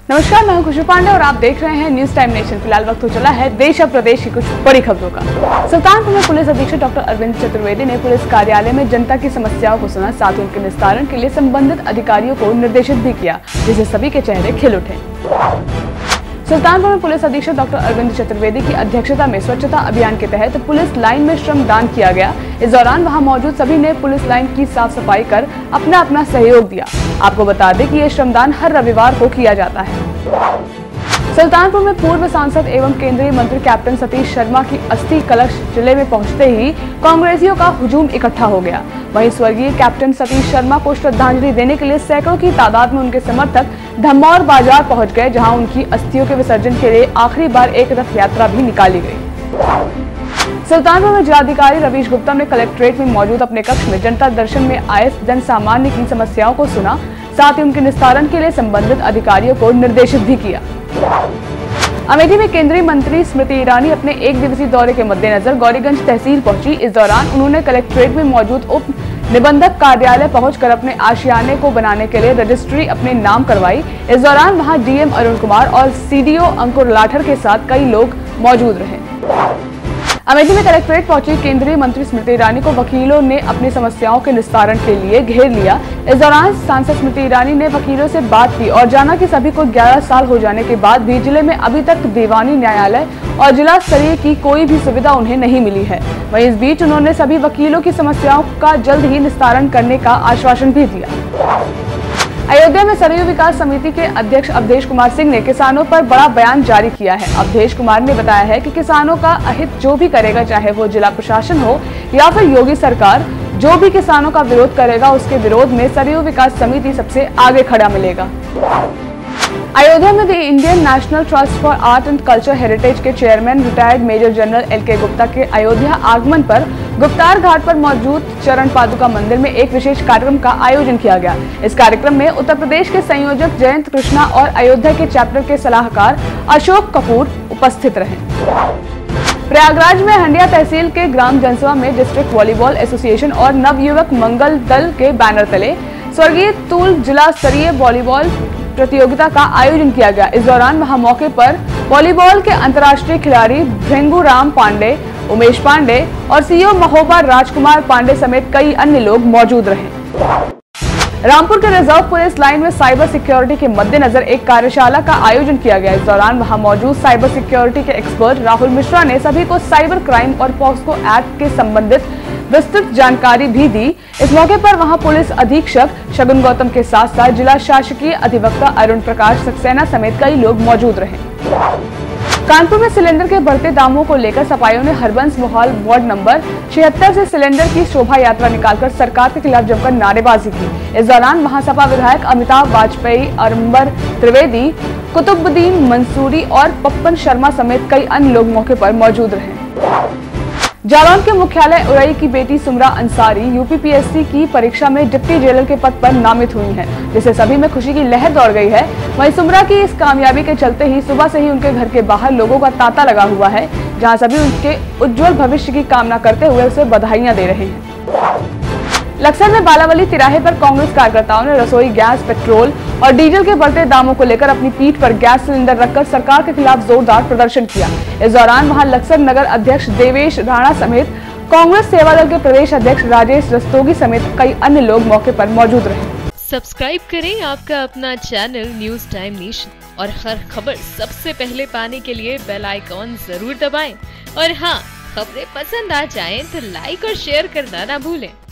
नमस्कार, मैं हूं खुशबू पांडे और आप देख रहे हैं न्यूज टाइम नेशन। फिलहाल वक्त हो चला है देश और प्रदेश की कुछ बड़ी खबरों का। सुल्तानपुर में पुलिस अधीक्षक डॉक्टर अरविंद चतुर्वेदी ने पुलिस कार्यालय में जनता की समस्याओं को सुना, साथ ही उनके निस्तारण के लिए संबंधित अधिकारियों को निर्देशित भी किया, जिससे सभी के चेहरे खिल उठे। सुल्तानपुर में पुलिस अधीक्षक डॉक्टर अरविंद चतुर्वेदी की अध्यक्षता में स्वच्छता अभियान के तहत पुलिस लाइन में श्रमदान किया गया। इस दौरान वहां मौजूद सभी ने पुलिस लाइन की साफ सफाई कर अपना अपना सहयोग दिया। आपको बता दें कि ये श्रमदान हर रविवार को किया जाता है। सुल्तानपुर में पूर्व सांसद एवं केंद्रीय मंत्री कैप्टन सतीश शर्मा की अस्थि कलश जिले में पहुंचते ही कांग्रेसियों का हुजूम इकट्ठा हो गया। वहीं स्वर्गीय कैप्टन सतीश शर्मा को श्रद्धांजलि देने के लिए सैकड़ों की तादाद में उनके समर्थक धमौर बाजार पहुंच गए, जहां उनकी अस्थियों के विसर्जन के लिए आखिरी बार एक रथ यात्रा भी निकाली गई। सुल्तानपुर में जिलाधिकारी रवीश गुप्ता ने कलेक्ट्रेट में मौजूद अपने कक्ष में जनता दर्शन में आए जन सामान्य की समस्याओं को सुना, साथ ही उनके निस्तारण के लिए संबंधित अधिकारियों को निर्देशित भी किया। अमेठी में केंद्रीय मंत्री स्मृति ईरानी अपने एक दिवसीय दौरे के मद्देनजर गौरीगंज तहसील पहुंची। इस दौरान उन्होंने कलेक्ट्रेट में मौजूद उप निबंधक कार्यालय पहुंचकर अपने आशियाने को बनाने के लिए रजिस्ट्री अपने नाम करवाई। इस दौरान वहां डीएम अरुण कुमार और सीडीओ अंकुर लाठर के साथ कई लोग मौजूद रहे। अमेठी में कलेक्ट्रेट पहुंची केंद्रीय मंत्री स्मृति ईरानी को वकीलों ने अपनी समस्याओं के निस्तारण के लिए घेर लिया। इस दौरान सांसद स्मृति ईरानी ने वकीलों से बात की और जाना कि सभी को 11 साल हो जाने के बाद भी जिले में अभी तक दीवानी न्यायालय और जिला स्तरीय की कोई भी सुविधा उन्हें नहीं मिली है। वहीं इस बीच उन्होंने सभी वकीलों की समस्याओं का जल्द ही निस्तारण करने का आश्वासन भी दिया। अयोध्या में सरयू विकास समिति के अध्यक्ष अवधेश कुमार सिंह ने किसानों पर बड़ा बयान जारी किया है। अवधेश कुमार ने बताया है कि किसानों का अहित जो भी करेगा, चाहे वो जिला प्रशासन हो या फिर योगी सरकार, जो भी किसानों का विरोध करेगा उसके विरोध में सरयू विकास समिति सबसे आगे खड़ा मिलेगा। अयोध्या में the Indian National Trust for Art and Culture Heritage के chairman retired major general L K Gupta के अयोध्या आगमन पर गुप्तार घाट पर मौजूद चरण पादुका मंदिर में एक विशेष कार्यक्रम का आयोजन किया गया। इस कार्यक्रम में उत्तर प्रदेश के संयोजक जयंत कृष्णा और अयोध्या के चैप्टर के सलाहकार अशोक कपूर उपस्थित रहे। प्रयागराज में हंडिया तहसील के ग्राम जनसभा में डिस्ट्रिक्ट वॉलीबॉल एसोसिएशन और नवयुवक मंगल दल के बैनर तले स्वर्गीय तूल जिला स्तरीय वॉलीबॉल प्रतियोगिता का आयोजन किया गया। इस दौरान वहां मौके पर वॉलीबॉल के अंतर्राष्ट्रीय खिलाड़ी भृंगू राम पांडे, उमेश पांडे और सीईओ महोबा राजकुमार पांडे समेत कई अन्य लोग मौजूद रहे। रामपुर के रिजर्व पुलिस लाइन में साइबर सिक्योरिटी के मद्देनजर एक कार्यशाला का आयोजन किया गया। इस दौरान वहां मौजूद साइबर सिक्योरिटी के एक्सपर्ट राहुल मिश्रा ने सभी को साइबर क्राइम और पॉक्सो एक्ट के संबंधित विस्तृत जानकारी भी दी। इस मौके पर वहां पुलिस अधीक्षक शगुन गौतम के साथ साथ जिला शासकीय अधिवक्ता अरुण प्रकाश सक्सेना समेत कई लोग मौजूद रहे। कानपुर में सिलेंडर के बढ़ते दामों को लेकर सपाइयों ने हरबंस मोहाल वार्ड नंबर 76 से सिलेंडर की शोभा यात्रा निकालकर सरकार के खिलाफ जमकर नारेबाजी की। इस दौरान वहां सपा विधायक अमिताभ वाजपेयी, अरंबर त्रिवेदी, कुतुबुद्दीन मंसूरी और पप्पन शर्मा समेत कई अन्य लोग मौके पर मौजूद रहे। जालौन के मुख्यालय उरई की बेटी सुमरा अंसारी यूपीपीएससी की परीक्षा में डिप्टी जेलर के पद पर नामित हुई हैं, जिससे सभी में खुशी की लहर दौड़ गई है। वहीं सुमरा की इस कामयाबी के चलते ही सुबह से ही उनके घर के बाहर लोगों का तांता लगा हुआ है, जहां सभी उनके उज्जवल भविष्य की कामना करते हुए उसे बधाइयां दे रहे हैं। लक्सर में बालावली तिराहे पर कांग्रेस कार्यकर्ताओं ने रसोई गैस, पेट्रोल और डीजल के बढ़ते दामों को लेकर अपनी पीठ पर गैस सिलेंडर रखकर सरकार के खिलाफ जोरदार प्रदर्शन किया। इस दौरान वहां लक्सर नगर अध्यक्ष देवेश राणा समेत कांग्रेस सेवादल के प्रदेश अध्यक्ष राजेश रस्तोगी समेत कई अन्य लोग मौके पर मौजूद रहे। सब्सक्राइब करें आपका अपना चैनल न्यूज टाइम नेशन और हर खबर सबसे पहले पाने के लिए बेल आइकॉन जरूर दबाएं। और हाँ, खबरें पसंद आ जाएं तो लाइक और शेयर करना ना भूलें।